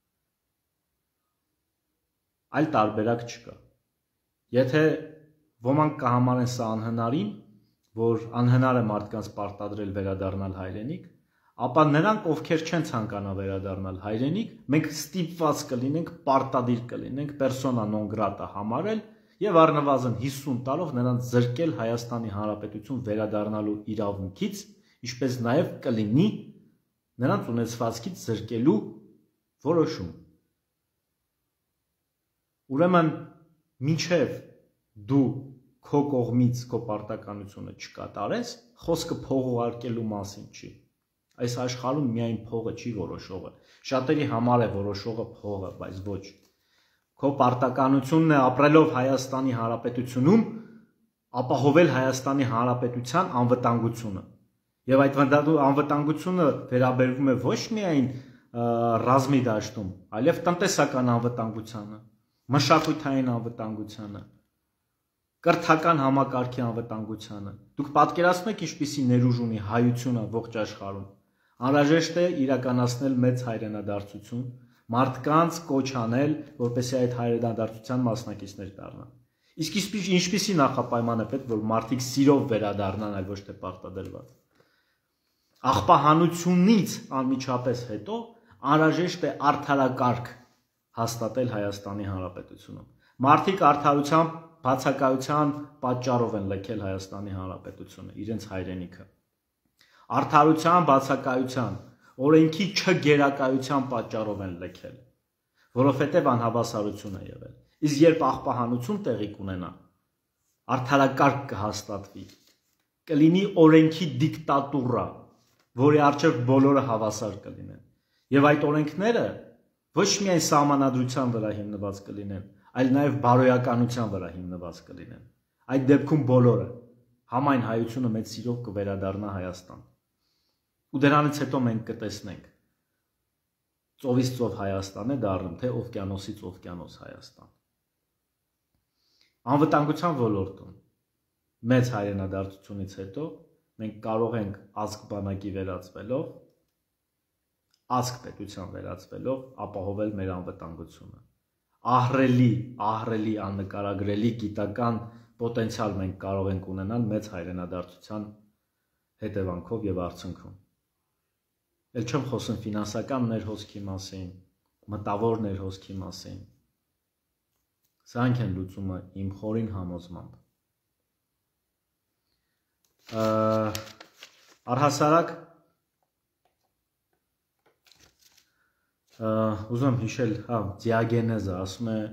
Այլ տարբերակ չկա։ Եթե ոմանք կհամարեն սա անհնարին, որ անհնար է մարդկանց պարտադրել վերադառնալ հայրենիք, ապա նրանք, ովքեր չեն ցանկանա վերադառնալ հայրենիք, մենք ստիպված կլինենք, պարտադիր կլինենք persona non grata համարել եւ առնվազն 50 տարով նրանց զրկել Հայաստանի Հանրապետություն վերադառնալու իրավունքից, ինչպես նաեւ կլինի նրանց ունեցվածքից զրկելու որոշում։ Ուրեմն մինչև դու քո կողմից քո պարտականությունը չկատարես, խոսքը փող ուղարկելու մասին չի։ Այս աշխարհում միայն փողը չի որոշողը։ Շատերի համար է որոշողը փողը, բայց ոչ։ Քո պարտականությունն է ապրելով Հայաստանի Հանրապետությունում ապահովել Հայաստանի Հանրապետության անվտանգությունը։ Եվ այդ անվտանգությունը վերաբերվում է ոչ միայն ռազմի դաշտում, այլև տնտեսական անվտանգությանը, մշակութային անվտանգությանը, կրթական համակարգի անվտանգությանը։ Դուք պատկերացնում եք ինչպիսի ներուժ ունի հայությունը ողջ աշխարհում։ Անհրաժեշտ է իրականացնել մեծ հայրենադարձություն, մարդկանց կոչ անել, որպեսզի այդ հայրենադարձության մասնակիցներ դառնան։ Իսկ ինչպիսի նախապայման է պետք, որ մարդիկ սիրով վերադառնան, այլ ոչ թե պարտադրված։ Աղբահանությունից անմիջապես հետո անհրաժեշտ է արդարակարգ հաստատել Հայաստանի Հանրապետությունում։ Մարդիկ արդարության բացակայության պատճառով են լքել Հայաստանի Հանրապետությունը, իրենց հայրենիքը։ Արդարության բացակայության, օրենքի չգերակայության պատճառով են լքել, որովհետև անհավասարություն է եղել։ Իսկ երբ աղբահանություն տեղի կունենա, արդարակարգ կհաստատվի, կլինի օրենքի դիկտատուրա, որի առջև բոլորը հավասար կլինեն։ Եվ այդ օրենքները ոչ միայն սահմանադրության վրա հիմնված կլինեն, այլ նաև բարոյականության վրա հիմնված կլինեն։ Այդ դեպքում բոլորը համայն հայությունը մեծ սիրով կվերադառնա Հայաստան։ Ու դրանից հետո մենք կտեսնենք ծովից ծով Հայաստան է դառնում, թե օվկիանոսից օվկիանոս Հայաստան։ Անվտանգության ոլորտում մեծ հայրենադարձությունից հետո մենք կարող ենք ազգ բանակի վերածվելով, ազգ պետության վերածվելով ապահովել մեր անվտանգությունը։ Ահռելի աննկարագրելի գիտական պոտենցիալ մենք կարող ենք ունենալ մեծ հայրենադարձության հետևանքով եւ արդյունքում։ Էլ չեմ խոսում ֆինանսական ներհոսքի մասին, մտավոր ներհոսքի մասին։ Սրանք են լուծումը իմ խորին համոզմամբ։ Առհասարակ ուզում եմ հիշել, Դիագենեզը ասում է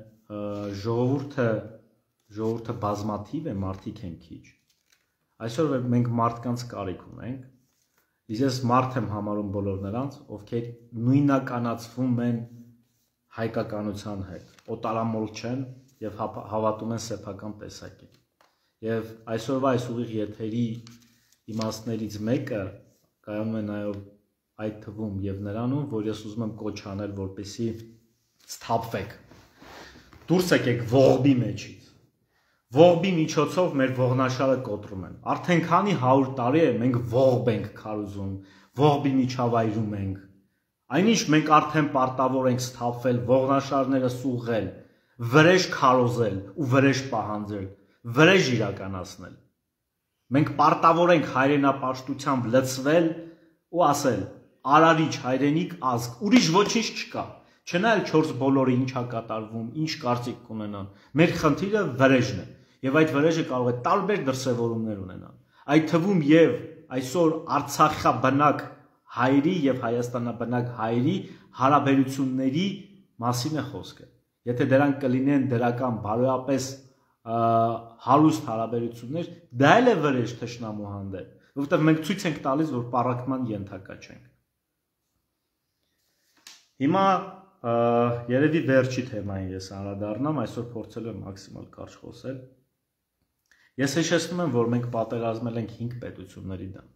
ժողովուրդը բազմաթիվ է, մարդիկ են քիչ։ Այսօր մենք մարդկանց կարիք ունենք, իսկ ես մարդ եմ համարում բոլոր նրանց, ովքեր նույնականացվում են հայկականության հետ, օտարամոլ չեն եւ հավատում են սեփական տեսակին։ Եվ այսօրվա այս ուղիղ եթերի իմաստներից մեկը կայանում է նաեւ այդ թվում եւ նրանում, որ ես ուզում եմ կոչ անել, որպեսի սթափվեք։ Դուրս եկեք ողբի մեջից։ Ողբի միջոցով մեր ողնաշարը կոտրում են։ Արդեն քանի 100 տարի է մենք ողբ ենք քարոզում, ողբի միջավայրում ենք։ Այնինչ մենք արդեն պարտավոր ենք սթափվել, ողնաշարները սուղղել, վրեժ քարոզել ու վրեժ պահանջել, վրեժ իրականացնել։ Մենք պարտավոր ենք հայրենապաշտությամբ լցվել ու ասել. Արարիչ հայրենիք ազգ, ուրիշ ոչինչ չկա։ Չնայել 4 բոլորը ինչա կատարվում, ինչ կարծիք կունենան։ Մեր խնդիրը վրեժն է, եւ այդ վրեժը կարող է տարբեր դրսևորումներ ունենալ։ Այդ թվում եւ այսօր Արցախաբնակ հայերի եւ Հայաստանաբնակ հայերի հարաբերությունների մասին է խոսքը։ Եթե դրանք կլինեն դրական բարոյապես հարուստ հարաբերություններ, դա էլ է վրեժ թշնամու հանդեպ, որովհետեւ մենք ցույց ենք տալիս, որ պառակտման ենթակա չենք։ Հիմա երևի վերջի թեմային ես անդրադառնամ, այսօր փորձել եմ մաքսիմալ կարճ խոսել։ Ես հիշեցնում եմ, որ մենք պատերազմել ենք 5 պետությունների դեմ։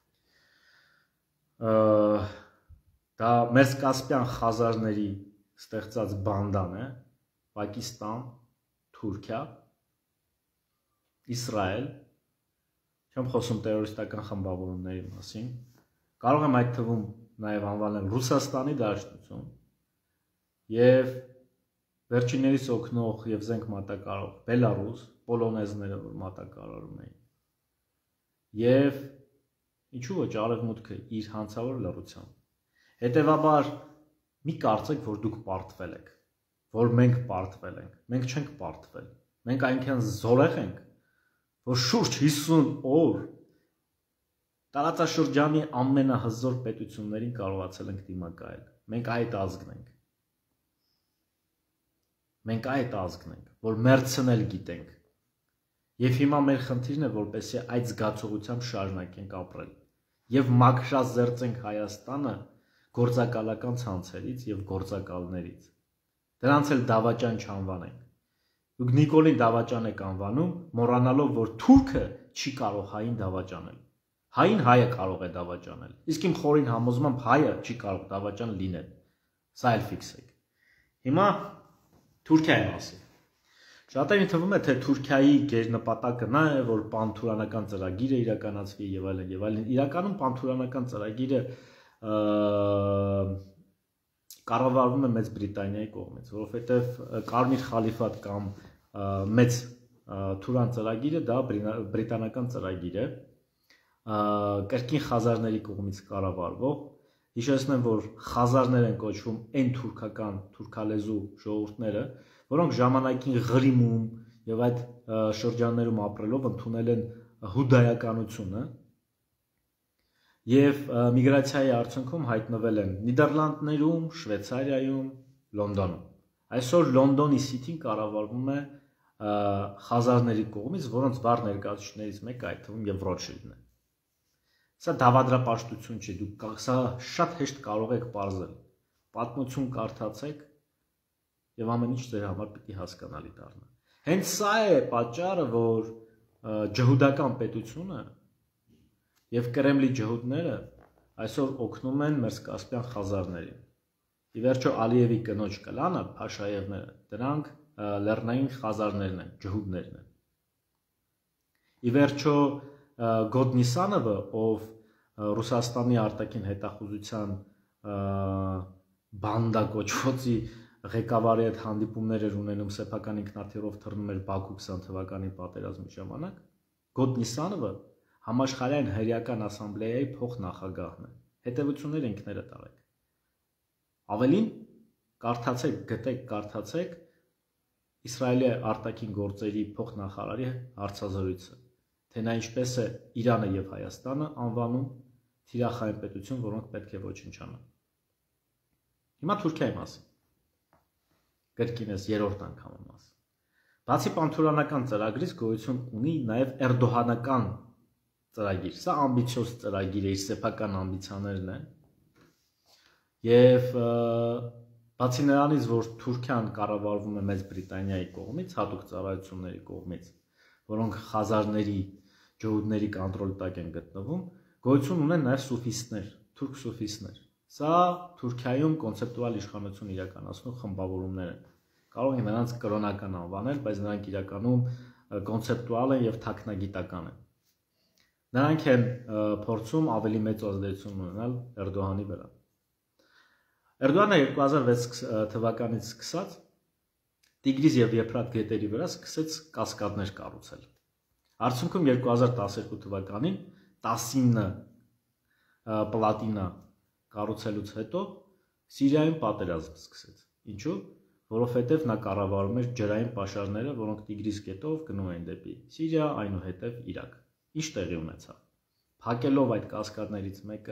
Դա Մերկասպյան խազարների ստեղծած բանդան է, Պակիստան, Թուրքիա, Իսրայել, չեմ խոսում տերորիստական խմբավորումների մասին, կարող եմ այդ թվում նաև անվանել Ռուսաստանի Դաշնություն եւ վերջիններիս օգնող եւ զենք մատակարարող Բելարուս, պոլոնեզները, որ մատակարարում էին, եւ Ինչու ոչ արևմուտքը իր հանցավոր լռությամբ։ Հետևաբար մի կարծեք, որ դուք պարտվել եք, որ մենք պարտվել ենք։ Մենք չենք պարտվել։ Մենք այնքան զորեղ ենք, որ շուրջ 50 օր տարածաշրջանի ամենահզոր պետություններին կարողացել ենք դիմակայել։ Մենք այդ ազգն ենք։ Մենք այդ ազգն ենք, որ մերցնել գիտենք։ Եվ հիմա մեր խնդիրն է, որպեսզի այդ զգացողությամբ շարունակենք ապրել եւ մաքրազերծենք Հայաստանը գործակալական ցանցերից եւ գործակալներից։ Դրանց էլ դավաճան չանվանենք։ Դուք Նիկոլին դավաճան եք անվանում, մոռանալով, որ թուրքը չի կարող հային դավաճանել։ Հային հայը կարող է դավաճանել, իսկ իմ խորին համոզմամբ հայը չի կարող դավաճան լինել։ Սա էլ ֆիքսեք։ Հիմա Թուրքիայի մասին։ Շատերին թվում է, թե Թուրքիայի գերնպատակը նա է, որ պանթուրանական ծրագիրը իրականացվի եւ այլն եւ այլն։ Իրականում պանթուրանական ծրագիրը կառավարվում է Մեծ Բրիտանիայի կողմից, որովհետեւ Կարմիր խալիֆատ կամ Մեծ Թուրան ծրագիրը դա բրիտանական ծրագիր է, կրկին խազարների կողմից կառավարվող։ Հիշեցնեմ, որ խազարներ են կոչվում այն թուրքական, թուրքալեզու ժողովուրդները, որոնք ժամանակին Ղրիմում եւ այդ շրջաններում ապրելով ընդունել են հուդայականությունը եւ միգրացիայի արդյունքում հայտնվել են Նիդերլանդներում, Շվեյցարիայում, Լոնդոնում։ Այսօր Լոնդոնի Սիթին կառավարվում է խազարների կողմից, որոնց վառ ներկայացուցիչներից մեկը այդ թվում եւ Ռոթշիլդն է։ Սա դավադրապաշտություն չի, դուք սա շատ հեշտ կարող եք պարզել։ Պատմություն կարդացեք եւ ամեն ինչ ձեր համար պիտի հասկանալի դառնա։ Հենց սա է պատճառը, որ ջհուդական պետությունը եւ Կրեմլի ջհուդները այսօր օգնում են մեր Կասպյան խազարներին։ Ի վերջո Ալիևի կնոջ կլանը Փաշաևները, դրանք լեռնային խազարներն են, ջհուդներն են։ Ի վերջո Գոդնիսանովը, ով Ռուսաստանի արտաքին հետախուզության բանդա կոչվածի ղեկավարի հետ հանդիպումներ էր ունենում սեփական ինքնաթիռով թռնում էր Բաքու 20 թվականի պատերազմի ժամանակ, Գոդնիսանովը համաշխարհային հերյական ասամբլեայի փոխնախագահն է։ Հետևություններ ինքներդ արեք։ Ավելին կարդացեք, գտեք, կարդացեք Իսրայելի արտաքին գործերի փոխնախարարի հարցազրույցը, թե նա ինչպես է Իրանը եւ Հայաստանը անվանում թիրախային պետություն, որոնք պետք է ոչնչանան։ Հիմա Թուրքիայի մասին։ Կրկին ես երրորդ անգամի մասին։ Բացի պանթուրանական ծրագրից գոյություն ունի նաեւ էրդոհանական ծրագիր։ Սա ամբիցիոզ ծրագիր է, իր սեփական ամբիցիաներն են։ Եվ բացի նրանից, որ Թուրքիան կառավարվում է Մեծ Բրիտանիայի կողմից, հատուկ ծառայությունների կողմից, որոնք խազարների, ջհուդների կոնտրոլի տակ են գտնվում, գոյություն ունեն նաև սուֆիստներ, թուրք սուֆիստներ։ Սա Թուրքիայում կոնցեպտուալ իշխանություն իրականացնող խմբավորումներ են։ Կարող են նրանց կրոնական անվանել, բայց նրանք իրականում կոնցեպտուալ են եւ թաքնագիտական են։ Նրանք են փորձում ավելի մեծ ազդեցություն ունենալ Էրդողանի վրա։ Էրդողանը 2006 թվականից սկսած Տիգրիս եւ Եփրատ գետերի վրա սկսեց կասկադներ կառուցել։ Արդյունքում 2012 թվականին 19 պլատինա կառուցելուց հետո Սիրիայում պատերազմ սկսեց։ Ինչու՞։ Որովհետև նա կառավարում էր ջրային պաշարները, որոնք Տիգրիս գետով գնում էին դեպի Սիրիա, այնուհետև Իրաք։ Ինչ տեղի ունեցավ։ Փակելով այդ կասկադներից մեկը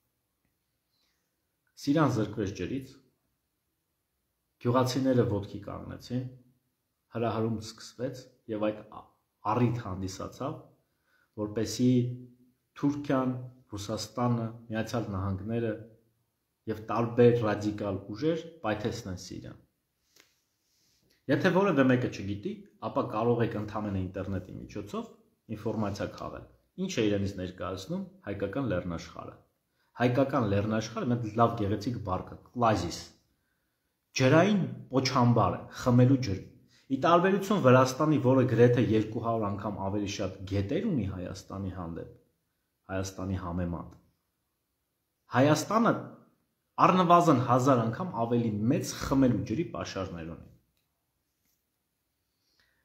Սիրիան զրկվեց ջրից, գյուղացիները ոտքի կանգնեցին, հրահրում սկսվեց եւ այդ առիթ հանդիսացավ, որպեսի Թուրքիան, Ռուսաստանը, Միացյալ Նահանգները եւ տարբեր ռադիկալ ուժեր պայթեցնեն Սիրիան։ Եթե որևէ մեկը չգիտի, ապա կարող եք ընդհանրեն ինտերնետի միջոցով ինֆորմացիա քաղել։ Ինչ է իրենից ներկայացնում հայկական լեռնաշխարհը։ Հայկական լեռնաշխարհը մեծ լավ գեղեցիկ բառ կա, կլազիս։ Ջրային պոչամբար է, խմելու ջր։ Ի տարբերություն Վրաստանի, որը գրեթե 200 անգամ ավելի շատ գետեր ունի Հայաստանի հանդեպ, Հայաստանի համեմատ։ Հայաստանը առնվազն 1000 անգամ ավելի մեծ խմելու ջրի պաշարներ ունի։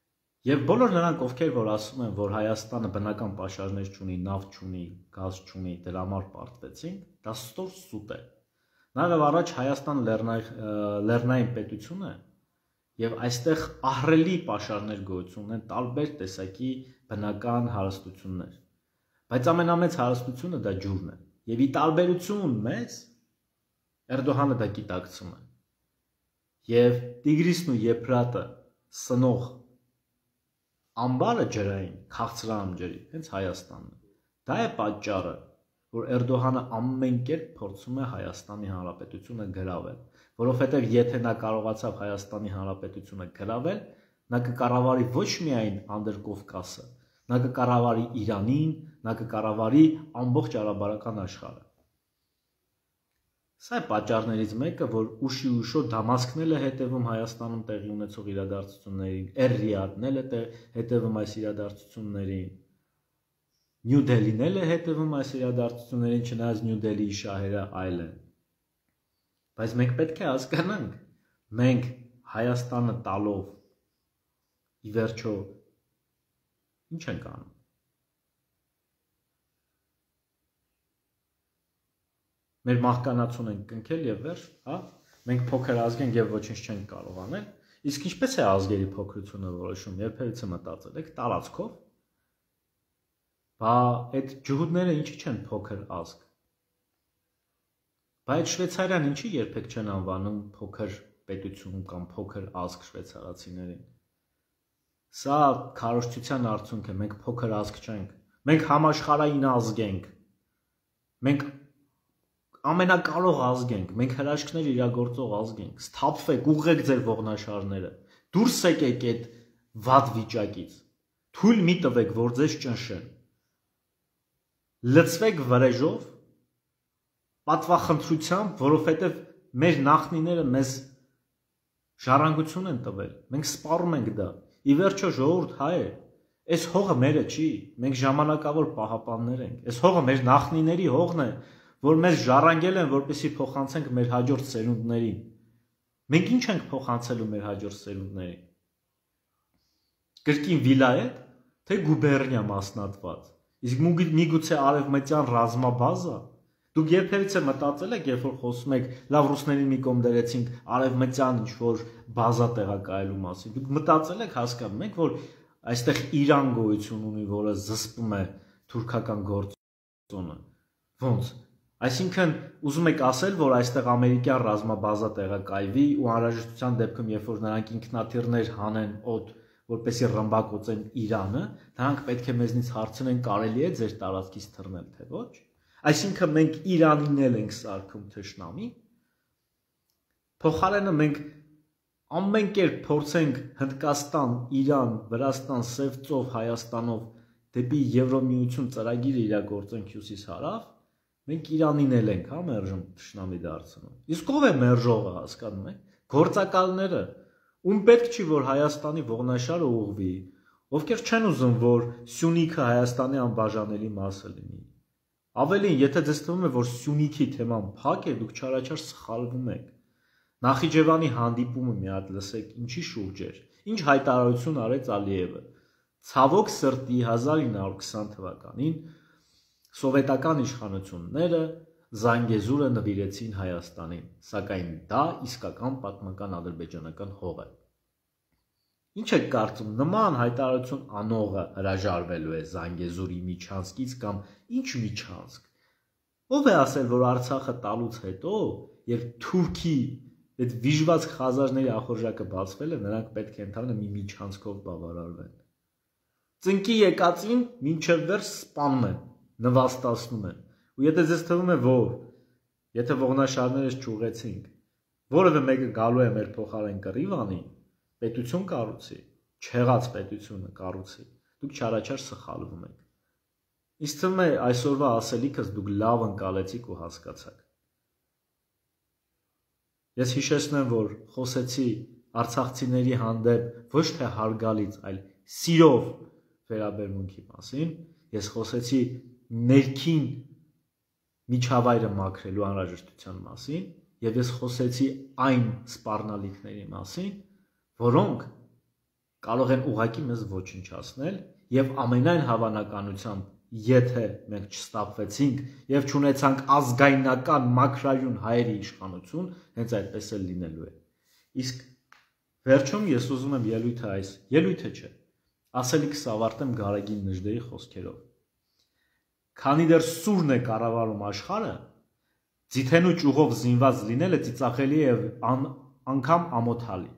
Եվ բոլոր նրանք, ովքեր որ ասում են, որ Հայաստանը բնական պաշարներ չունի, նավթ չունի, գազ չունի, դրա համար պարտվեցին, դա ստոր սուտ է։ Նաև առաջ Հայաստան լեռնային պետություն է, եւ այստեղ ահռելի պաշարներ գոյություն ունեն, տարբեր տեսակի բնական հարստություններ։ Բայց ամենամեծ հարստությունը դա ջուրն է։ Եվ ի տարբերություն մեզ Էրդողանը դա գիտակցում է։ Եվ Տիգրիսն ու Եփրատը սնող ամբարը ջրային, քաղցրահամ ջրի, հենց Հայաստանն է։ Դա է պատճառը, որ Էրդողանը ամեն կերպ փորձում է Հայաստանի Հանրապետությունը գրավել, որովհետև եթե նա կարողացավ Հայաստանի Հանրապետությունը գրավել, նա կկառավարի ոչ միայն Անդրկովկասը, նա կկառավարի Իրանին, նա կկառավարի ամբողջ արաբական աշխարհը։ Սա է պատճառներից մեկը, որ ուշի ուշո Դամասկն է հետևում Հայաստանում տեղի ունեցող իրադարձություններին, Էր-Ռիադն է հետևում այս իրադարձություններին, Նյու Դելին է հետևում այս իրադարձություններին, չնայած Նյու Դելիի շահերը այլ են։ Բայց մենք պետք է հասկանանք, մենք Հայաստանը տալով ի վերջո ինչ ենք անում։ Մեր մահկանացուն ենք կնքել եւ վերջ, հա, մենք փոքր ազգ ենք եւ ոչինչ չենք կարող անել, իսկ ինչպես է ազգերի փոքրությունը որոշում, երբևիցե մտածել եք տարածքով, բա այդ ջհուդները ինչի չեն փոքր ազգ, բա այդ Շվեյցարիան ինչի երբեք չեն անվանում փոքր պետություն կամ փոքր ազգ շվեյցարացիներին, սա քարոզչության արդյունք է, մենք փոքր ազգ չենք, մենք համաշխարհային ազգ ենք, մենք ամենակարող ազգ ենք, մենք հրաշքներ իրագործող ազգ ենք, սթափվեք, ուղղեք ձեր ողնաշարները, դուրս եկեք այդ վատ վիճակից, թույլ մի տվեք, որ ձեզ ճնշեն, լցվեք վրեժով, պատվախնդրությամբ, որովհետև մեր նախնիները մեզ ժառանգություն են տվել, մենք սպառում ենք դա, ի վերջո ժողովուրդ հայ է, այս հողը մերը չի, մենք ժամանակավոր պահապաններ ենք, այս հողը մեր նախնիների հողն է, որ մեզ ժառանգել են, որպեսզի փոխանցենք մեր հաջորդ սերունդներին։ Մենք ինչ ենք փոխանցելու մեր հաջորդ սերունդներին։ Կրկին վիլայետ, թե գուբերնիա մասնատված։ Իսկ միգուցե արևմտյան ռազմաբազա։ Դուք երբևիցե մտածել եք, երբ որ խոսում եք, լավ ռուսներին մի կողմ դրեցինք արևմտյան ինչ-որ բազա տեղակայելու մասին։ Դուք մտածել եք, հասկանում եք, որ այստեղ Իրան գոյություն ունի, որը զսպում է թուրքական գործոնը։ Ոնց։ Այսինքն ուզում եք ասել, որ այստեղ ամերիկյան ռազմաբազա տեղակայվի ու անհրաժեշտության դեպքում, երբ որ նրանք ինքնաթիռներ հանեն օդ, որպեսզի ռմբակոծեն Իրանը, նրանք պետք է մեզնից հարցնեն, կարելի է ձեր տարածքից թռնել, թե ոչ։ Այսինքն մենք Իրանին էլ ենք սարքում թշնամի։ Փոխարենը մենք ամեն կերպ փորձենք Հնդկաստան, Իրան, Վրաստան, Սև ծով, Հայաստանով դեպի Եվրոմիություն ծրագիր իրագործենք հյուսիս-հարավ, մենք Իրանին էլ ենք, հա, մերժում թշնամի դարձնում։ Իսկ ով է մերժողը, հասկանում եք։ Գործակալները, ում պետք չի, որ Հայաստանի ողնաշարը ուղղվի, ովքեր չեն ուզում, որ Սյունիքը Հայաստանի անբաժանելի մասը լինի։ Ավելին, եթե ձեզ թվում է, որ Սյունիքի թեման փակ է, դուք չարաչար սխալվում եք։ Նախիջևանի հանդիպումը մի հատ լսեք, ինչի շուրջ էր, ինչ հայտարարություն արեց Ալիևը։ Ցավոք սրտի 1920 թվականին սովետական իշխանությունները Զանգեզուրը նվիրեցին Հայաստանին, սակայն դա իսկական պատմական ադրբեջանական հող է։ Ինչ եք կարծում, նման հայտարարություն անողը հրաժարվելու է Զանգեզուրի միջանցքից կամ ինչ միջանցք։ Ով է ասել, որ Արցախը տալուց հետո, երբ Թուրքի այդ վիժված խազարների ախորժակը բացվել է, նրանք պետք է ընդհանրապես մի միջանցքով բավարարվեն։ Ծնկի եկածին մինչև վերջ սպանում են, նվաստացնում են։ Ու եթե ձեզ թվում է, որ եթե ողնաշարներս չուղեցինք, որևէ մեկը գալու է մեր փոխարեն կռիվ անի, պետություն կառուցի, չեղած պետությունը կառուցի, դուք չարաչար սխալվում եք։ Ինձ թվում է այսօրվա ասելիքս դուք լավ ընկալեցիք ու հասկացաք։ Ես հիշեցնեմ, որ խոսեցի արցախցիների հանդեպ ոչ թե հարգալից, այլ սիրով վերաբերմունքի մասին, ես խոսեցի ներքին միջավայրը մաքրելու անհրաժեշտության մասին, եւ ես խոսեցի այն սպառնալիքների մասին, որոնք կարող են ուղղակի մեզ ոչնչացնել եւ ամենայն հավանականությամբ եթե մենք չստապվեցինք եւ չունեցանք ազգայնական մաքրայուն հայերի իշխանություն, հենց այդպես էլ լինելու է։ Իսկ վերջում ես ուզում եմ ելույթը չէ, ասելիքս ավարտեմ Գարեգին Նժդեի խոսքերով։ Քանի դեռ սուրն է կառավարում աշխարհը, ձիթենու ճյուղով զինված լինելը ծիծաղելի է անգամ ամոթալի։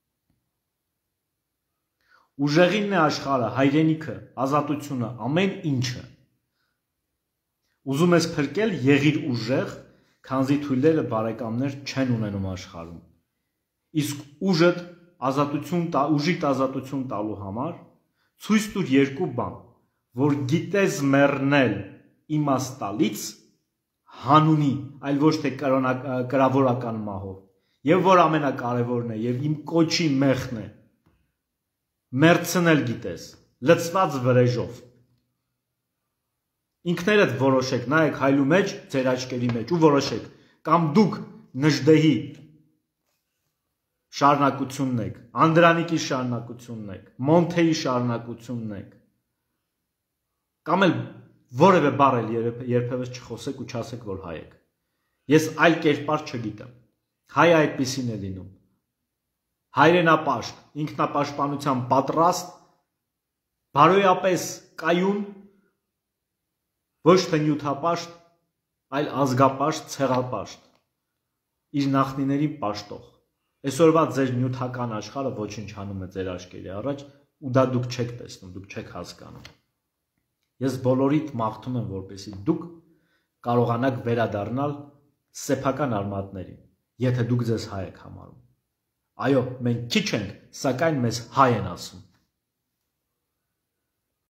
Ուժեղինն է աշխարհը, հայրենիքը, ազատությունը, ամեն ինչը։ Ուզում ես փրկել, եղիր ուժեղ, քանզի թույլերը բարեկամներ չեն ունենում աշխարհում։ Իսկ ուժիդ ազատություն տալու համար ցույց տուր երկու բան, որ գիտես մեռնել իմաստալից հանունի, այլ ոչ թե կրավորական մահով, եւ որ ամենակարևորն է եւ իմ կոչի մեղն է, մերցնել գիտես, լցված վրեժով։ Ինքներդ որոշեք, նայեք հայլու մեջ, ձեր աչքերի մեջ ու որոշեք, կամ դուք Նժդեհի շարունակությունն եք, Անդրանիկի շարունակությունն եք, Մոնթեի շարունակությունն եք, կամ էլ որևէ բառ էլ երբևէ չխոսեք ու չասեք, որ հայ եք։ Ես այլ կերպար չգիտեմ։ Հայը այդպիսին է լինում։ Հայրենապաշտ, ինքնապաշտպանության պատրաստ, բարոյապես կայուն, ոչ թե նյութապաշտ, այլ ազգապաշտ, ցեղապաշտ, իր նախնիներին պաշտող։ Այսօրվա ձեր նյութական աշխարհը ոչնչանում է ձեր աչքերի առաջ ու դա դուք չեք տեսնում, դուք չեք հասկանում։ Ես բոլորիդ մաղթում եմ, որպեսզի դուք կարողանաք վերադառնալ սեփական արմատներին, եթե դուք ձեզ հայ եք համարում։ Այո, մենք քիչ ենք, սակայն մեզ հայ են ասում։